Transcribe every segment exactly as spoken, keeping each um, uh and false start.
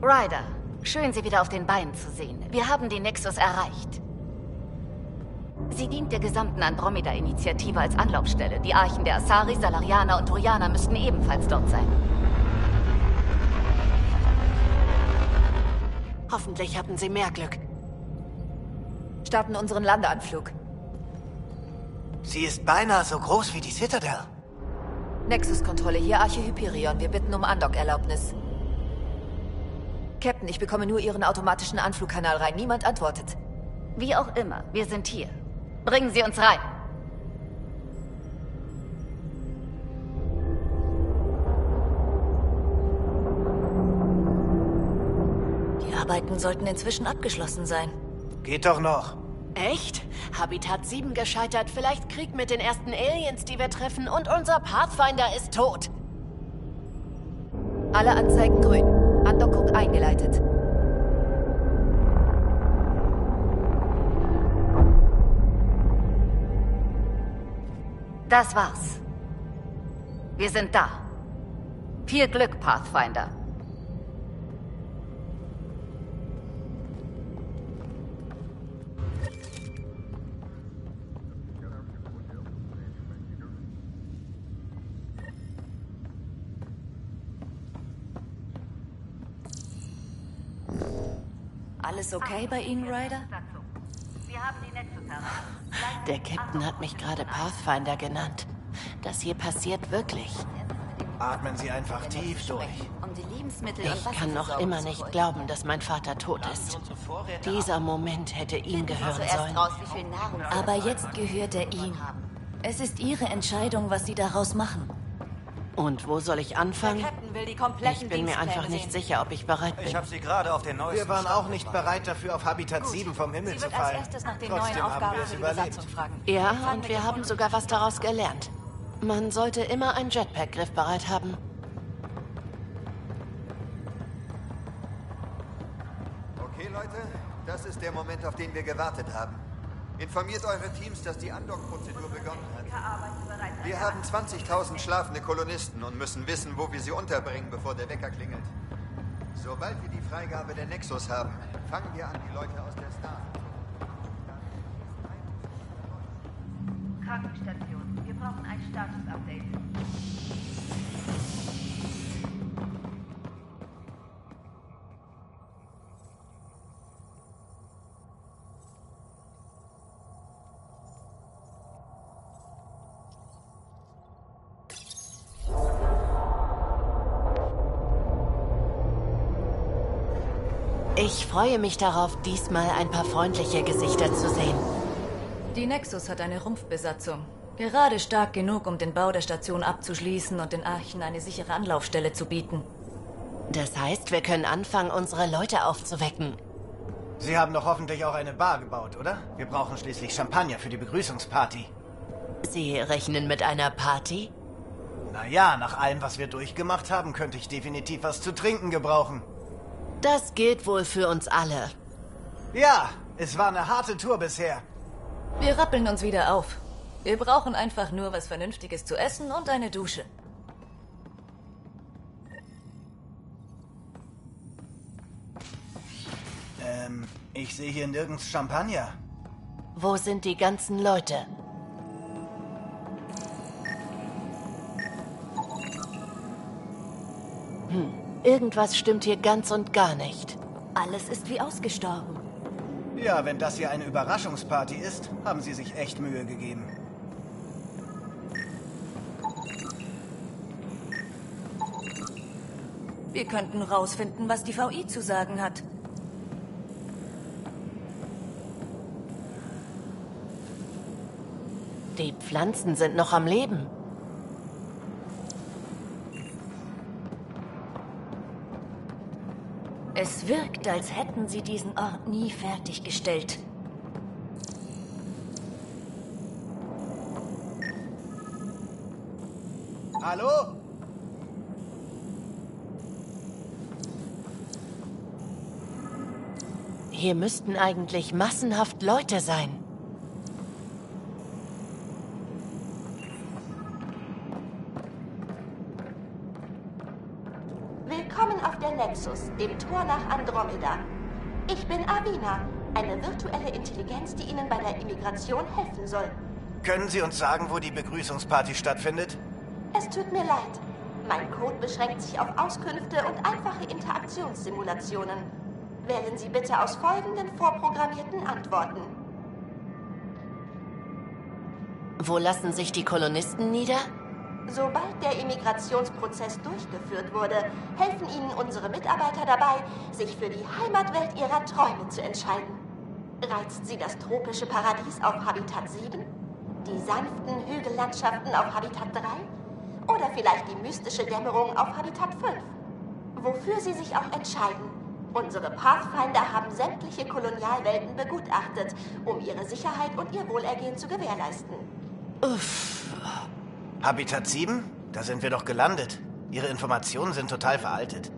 Ryder, schön, Sie wieder auf den Beinen zu sehen. Wir haben den Nexus erreicht. Sie dient der gesamten Andromeda-Initiative als Anlaufstelle. Die Archen der Asari, Salarianer und Turianer müssten ebenfalls dort sein. Hoffentlich hatten Sie mehr Glück. Starten unseren Landeanflug. Sie ist beinahe so groß wie die Citadel. Nexus-Kontrolle, hier Arche Hyperion. Wir bitten um Andock-Erlaubnis. Captain, ich bekomme nur Ihren automatischen Anflugkanal rein. Niemand antwortet. Wie auch immer, wir sind hier. Bringen Sie uns rein. Die Arbeiten sollten inzwischen abgeschlossen sein. Geht doch noch. Echt? Habitat sieben gescheitert, vielleicht Krieg mit den ersten Aliens, die wir treffen, und unser Pathfinder ist tot. Alle Anzeigen grün. Andockung eingeleitet. Das war's. Wir sind da. Viel Glück, Pathfinder. Alles okay bei Ihnen, Ryder? Wir haben die Nexus erreicht. Der Captain hat mich gerade Pathfinder genannt. Das hier passiert wirklich. Atmen Sie einfach tief durch. Um die Lebensmittel Ich kann noch immer nicht glauben, dass mein Vater tot ist. Dieser Moment hätte ihm gehören zuerst sollen. raus, wie viel Nahrung Sie Aber jetzt gehört er ihm. Es ist Ihre Entscheidung, was Sie daraus machen. Und wo soll ich anfangen? Captain will die kompletten Ich bin mir einfach nicht sicher, ob ich bereit bin. Ich habe sie gerade auf den neuesten Wir waren Stand auch nicht bereit dafür, auf Habitat sieben vom Himmel Sie zu wird als fallen. erstes nach den Trotzdem neuen haben Aufgaben wir es für die überlebt. Besatzung fragen. Ja, Fangen und mit wir dem haben sogar was daraus gelernt. Man sollte immer ein Jetpack griffbereit haben. Okay, Leute, das ist der Moment, auf den wir gewartet haben. Informiert eure Teams, dass die Andock-Prozedur begonnen hat. Wir haben zwanzigtausend schlafende Kolonisten und müssen wissen, wo wir sie unterbringen, bevor der Wecker klingelt. Sobald wir die Freigabe der Nexus haben, fangen wir an, die Leute aus der Star. Krankenstation. Wir brauchen ein Status-Update. Ich freue mich darauf, diesmal ein paar freundliche Gesichter zu sehen. Die Nexus hat eine Rumpfbesatzung. Gerade stark genug, um den Bau der Station abzuschließen und den Archen eine sichere Anlaufstelle zu bieten. Das heißt, wir können anfangen, unsere Leute aufzuwecken. Sie haben doch hoffentlich auch eine Bar gebaut, oder? Wir brauchen schließlich Champagner für die Begrüßungsparty. Sie rechnen mit einer Party? Naja, nach allem, was wir durchgemacht haben, könnte ich definitiv was zu trinken gebrauchen. Das gilt wohl für uns alle. Ja, es war eine harte Tour bisher. Wir rappeln uns wieder auf. Wir brauchen einfach nur was Vernünftiges zu essen und eine Dusche. Ähm, ich sehe hier nirgends Champagner. Wo sind die ganzen Leute? Hm, irgendwas stimmt hier ganz und gar nicht. Alles ist wie ausgestorben. Ja, wenn das hier eine Überraschungsparty ist, haben sie sich echt Mühe gegeben. Wir könnten rausfinden, was die V I zu sagen hat. Die Pflanzen sind noch am Leben. Es wirkt, als hätten sie diesen Ort nie fertiggestellt. Hallo? Hier müssten eigentlich massenhaft Leute sein. Willkommen auf der Nexus, dem Tor nach Andromeda. Ich bin Avina, eine virtuelle Intelligenz, die Ihnen bei der Immigration helfen soll. Können Sie uns sagen, wo die Begrüßungsparty stattfindet? Es tut mir leid. Mein Code beschränkt sich auf Auskünfte und einfache Interaktionssimulationen. Wählen Sie bitte aus folgenden vorprogrammierten Antworten. Wo lassen sich die Kolonisten nieder? Sobald der Immigrationsprozess durchgeführt wurde, helfen Ihnen unsere Mitarbeiter dabei, sich für die Heimatwelt Ihrer Träume zu entscheiden. Reizt Sie das tropische Paradies auf Habitat sieben? Die sanften Hügellandschaften auf Habitat drei? Oder vielleicht die mystische Dämmerung auf Habitat fünf? Wofür Sie sich auch entscheiden. Unsere Pathfinder haben sämtliche Kolonialwelten begutachtet, um ihre Sicherheit und ihr Wohlergehen zu gewährleisten. Uff. Habitat sieben? Da sind wir doch gelandet. Ihre Informationen sind total veraltet.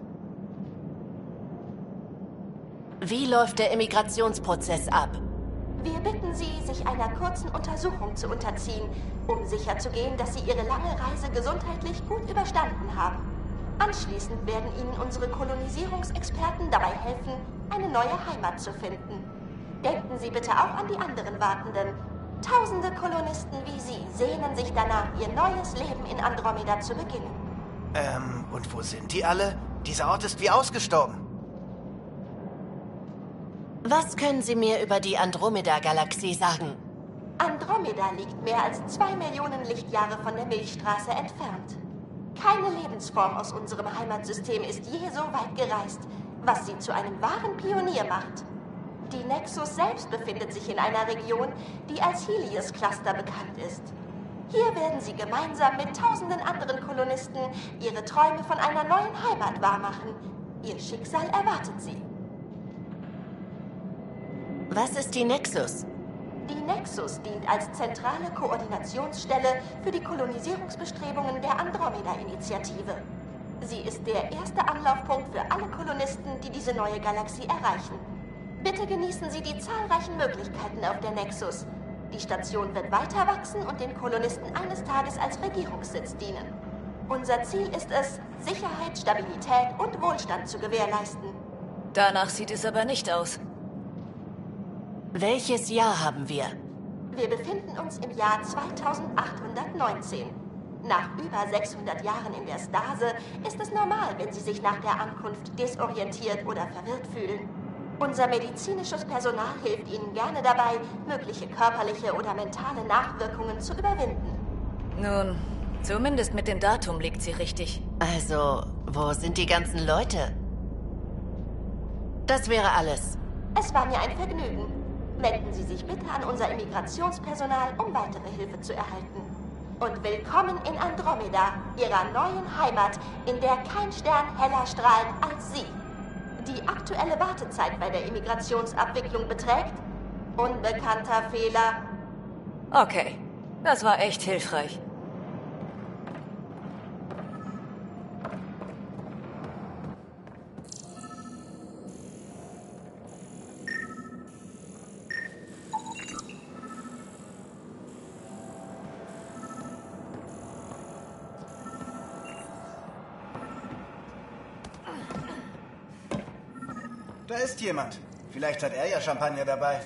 Wie läuft der Immigrationsprozess ab? Wir bitten Sie, sich einer kurzen Untersuchung zu unterziehen, um sicherzugehen, dass Sie Ihre lange Reise gesundheitlich gut überstanden haben. Anschließend werden Ihnen unsere Kolonisierungsexperten dabei helfen, eine neue Heimat zu finden. Denken Sie bitte auch an die anderen Wartenden. Tausende Kolonisten wie Sie sehnen sich danach, ihr neues Leben in Andromeda zu beginnen. Ähm, und wo sind die alle? Dieser Ort ist wie ausgestorben. Was können Sie mir über die Andromeda-Galaxie sagen? Andromeda liegt mehr als zwei Millionen Lichtjahre von der Milchstraße entfernt. Keine Lebensform aus unserem Heimatsystem ist je so weit gereist, was sie zu einem wahren Pionier macht. Die Nexus selbst befindet sich in einer Region, die als Helios Cluster bekannt ist. Hier werden sie gemeinsam mit tausenden anderen Kolonisten ihre Träume von einer neuen Heimat wahrmachen. Ihr Schicksal erwartet sie. Was ist die Nexus? Die Nexus dient als zentrale Koordinationsstelle für die Kolonisierungsbestrebungen der Andromeda-Initiative. Sie ist der erste Anlaufpunkt für alle Kolonisten, die diese neue Galaxie erreichen. Bitte genießen Sie die zahlreichen Möglichkeiten auf der Nexus. Die Station wird weiter wachsen und den Kolonisten eines Tages als Regierungssitz dienen. Unser Ziel ist es, Sicherheit, Stabilität und Wohlstand zu gewährleisten. Danach sieht es aber nicht aus. Welches Jahr haben wir? Wir befinden uns im Jahr zweitausendachthundertneunzehn. Nach über sechshundert Jahren in der Stase ist es normal, wenn Sie sich nach der Ankunft desorientiert oder verwirrt fühlen. Unser medizinisches Personal hilft Ihnen gerne dabei, mögliche körperliche oder mentale Nachwirkungen zu überwinden. Nun, zumindest mit dem Datum liegt sie richtig. Also, wo sind die ganzen Leute? Das wäre alles. Es war mir ein Vergnügen. Wenden Sie sich bitte an unser Immigrationspersonal, um weitere Hilfe zu erhalten. Und willkommen in Andromeda, Ihrer neuen Heimat, in der kein Stern heller strahlt als Sie. Die aktuelle Wartezeit bei der Immigrationsabwicklung beträgt unbekannter Fehler. Okay, das war echt hilfreich. Da ist jemand. Vielleicht hat er ja Champagner dabei.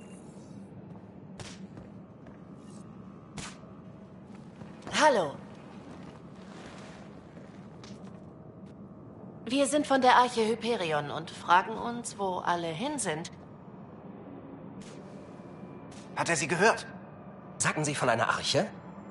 Hallo. Wir sind von der Arche Hyperion und fragen uns, wo alle hin sind. Hat er sie gehört? Sagten Sie von einer Arche?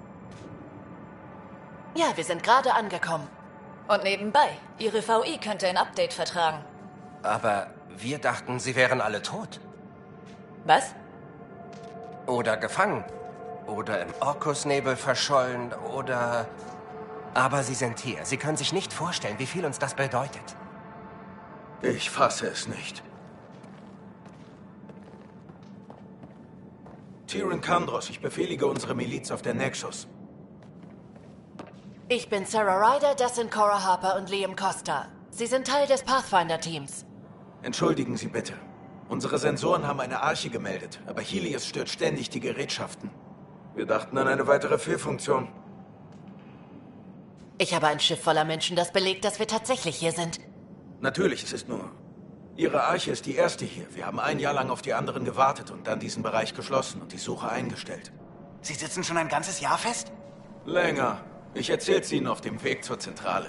Ja, wir sind gerade angekommen. Und nebenbei, Ihre V I könnte ein Update vertragen. Aber wir dachten, Sie wären alle tot. Was? Oder gefangen. Oder im Orkusnebel verschollen. Oder... Aber Sie sind hier. Sie können sich nicht vorstellen, wie viel uns das bedeutet. Ich fasse es nicht. Tyrion Kandros, ich befehlige unsere Miliz auf der Nexus. Ich bin Sarah Ryder, das sind Cora Harper und Liam Costa. Sie sind Teil des Pathfinder-Teams. Entschuldigen Sie bitte. Unsere Sensoren haben eine Arche gemeldet, aber Helios stört ständig die Gerätschaften. Wir dachten an eine weitere Fehlfunktion. Ich habe ein Schiff voller Menschen, das belegt, dass wir tatsächlich hier sind. Natürlich, es ist nur... Ihre Arche ist die erste hier. Wir haben ein Jahr lang auf die anderen gewartet und dann diesen Bereich geschlossen und die Suche eingestellt. Sie sitzen schon ein ganzes Jahr fest? Länger. Ich erzähl's Ihnen auf dem Weg zur Zentrale.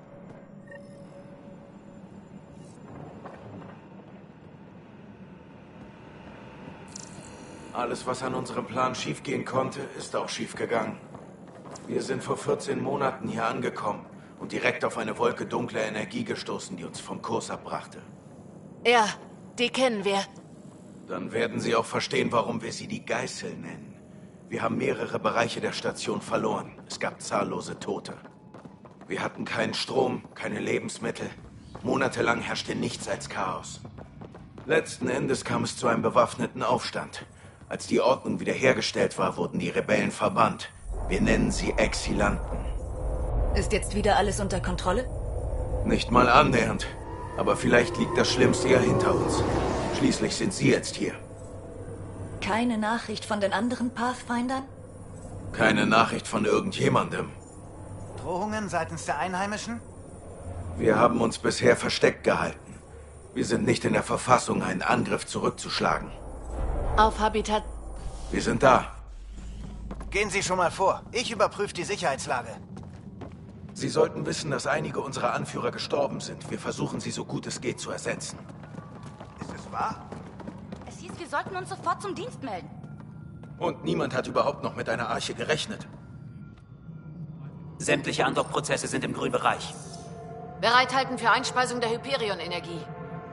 Alles, was an unserem Plan schiefgehen konnte, ist auch schiefgegangen. Wir sind vor vierzehn Monaten hier angekommen und direkt auf eine Wolke dunkler Energie gestoßen, die uns vom Kurs abbrachte. Ja, die kennen wir. Dann werden Sie auch verstehen, warum wir sie die Geißel nennen. Wir haben mehrere Bereiche der Station verloren. Es gab zahllose Tote. Wir hatten keinen Strom, keine Lebensmittel. Monatelang herrschte nichts als Chaos. Letzten Endes kam es zu einem bewaffneten Aufstand. Als die Ordnung wiederhergestellt war, wurden die Rebellen verbannt. Wir nennen sie Exilanten. Ist jetzt wieder alles unter Kontrolle? Nicht mal annähernd. Aber vielleicht liegt das Schlimmste ja hinter uns. Schließlich sind Sie jetzt hier. Keine Nachricht von den anderen Pathfindern? Keine Nachricht von irgendjemandem. Drohungen seitens der Einheimischen? Wir haben uns bisher versteckt gehalten. Wir sind nicht in der Verfassung, einen Angriff zurückzuschlagen. Auf Habitat... Wir sind da. Gehen Sie schon mal vor. Ich überprüfe die Sicherheitslage. Sie sollten wissen, dass einige unserer Anführer gestorben sind. Wir versuchen, sie so gut es geht zu ersetzen. Ist es wahr? Es hieß, wir sollten uns sofort zum Dienst melden. Und niemand hat überhaupt noch mit einer Arche gerechnet. Sämtliche Andockprozesse sind im grünen Bereich. Bereithalten für Einspeisung der Hyperion-Energie.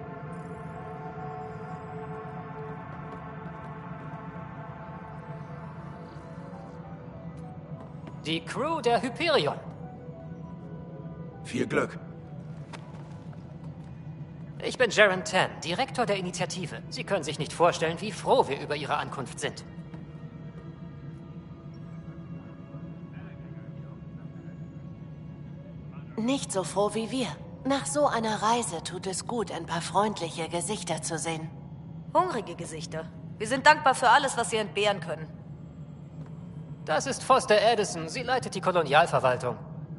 Die Crew der Hyperion. Viel Glück. Ich bin Jaren Tan, Direktor der Initiative. Sie können sich nicht vorstellen, wie froh wir über Ihre Ankunft sind. Nicht so froh wie wir. Nach so einer Reise tut es gut, ein paar freundliche Gesichter zu sehen. Hungrige Gesichter. Wir sind dankbar für alles, was Sie entbehren können. Das ist Foster Addison. Sie leitet die Kolonialverwaltung.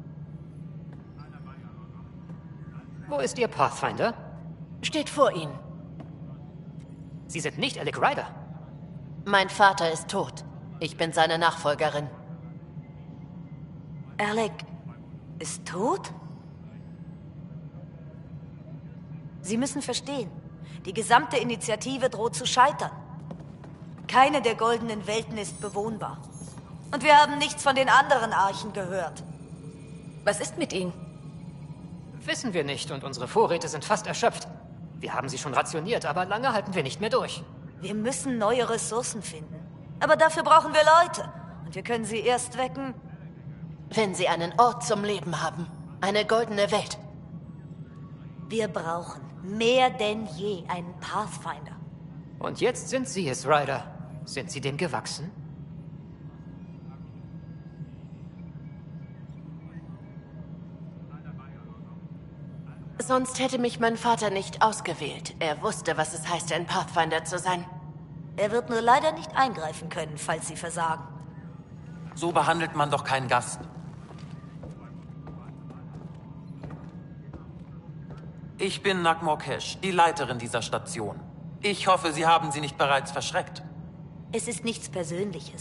Wo ist Ihr Pathfinder? Steht vor Ihnen. Sie sind nicht Alec Ryder. Mein Vater ist tot. Ich bin seine Nachfolgerin. Alec ist tot? Sie müssen verstehen, die gesamte Initiative droht zu scheitern. Keine der goldenen Welten ist bewohnbar. Und wir haben nichts von den anderen Archen gehört. Was ist mit ihnen? Wissen wir nicht und unsere Vorräte sind fast erschöpft. Wir haben sie schon rationiert, aber lange halten wir nicht mehr durch. Wir müssen neue Ressourcen finden. Aber dafür brauchen wir Leute. Und wir können sie erst wecken, wenn sie einen Ort zum Leben haben. Eine goldene Welt. Wir brauchen mehr denn je einen Pathfinder. Und jetzt sind Sie es, Ryder. Sind Sie dem gewachsen? Sonst hätte mich mein Vater nicht ausgewählt. Er wusste, was es heißt, ein Pathfinder zu sein. Er wird nur leider nicht eingreifen können, falls Sie versagen. So behandelt man doch keinen Gast. Ich bin Nagmor-Kesh, die Leiterin dieser Station. Ich hoffe, Sie haben sie nicht bereits verschreckt. Es ist nichts Persönliches.